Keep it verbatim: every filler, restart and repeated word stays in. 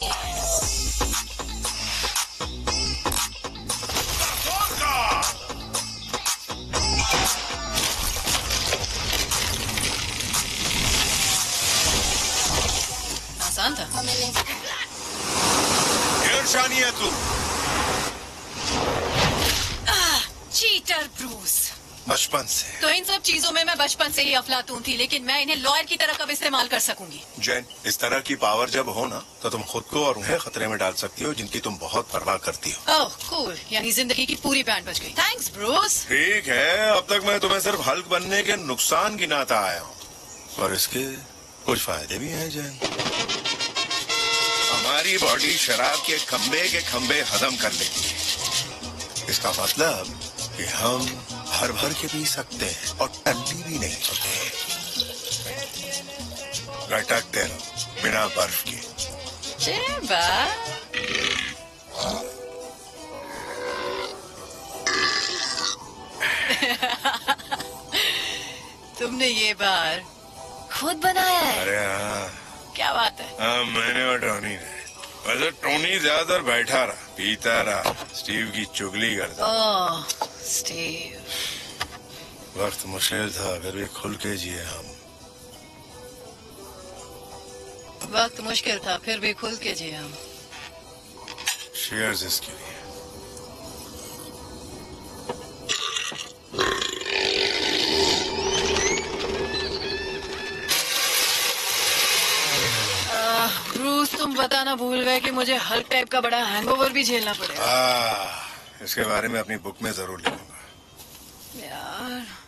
आसान था। शानी है तू। Cheater Bruce. बचपन से तो इन सब चीजों में मैं बचपन से ही अफलातून थी, लेकिन मैं इन्हें लॉयर की तरह कब इस्तेमाल कर सकूंगी? जैन, इस तरह की पावर जब हो ना, तो तुम खुद को और उन्हें खतरे में डाल सकती हो जिनकी तुम बहुत परवाह करती हो। ओह कूल, यानी जिंदगी की पूरी बैंड बज गई। Thanks Bruce. ठीक है, अब तक मैं तुम्हें सिर्फ हल्क बनने के नुकसान गिनाता आया हूँ, और इसके कुछ फायदे भी हैं जैन। हमारी बॉडी शराब के खंबे के खंबे हजम कर लेती है। इसका मतलब कि हम भर भर के पी सकते हैं और टल्ली भी नहीं होते। लटकते रहो बिना बर्फ के। तुमने ये बार खुद बनाया है? अरे हाँ। क्या बात है? हाँ, मैंने और टोनी ने। वैसे टोनी ज्यादातर बैठा रहा, पीता रहा, स्टीव की चुगली करता। Oh Steve. वक्त मुश्किल था, फिर भी खुल के जिए हम। वक्त मुश्किल था, फिर भी खुल के जिए हम। Cheers इसके लिए। ब्रूस, तुम बताना भूल गए कि मुझे हल्क टाइप का बड़ा हैंगओवर भी झेलना पड़ेगा। आ, इसके बारे में अपनी बुक में जरूर लिखूंगा। यार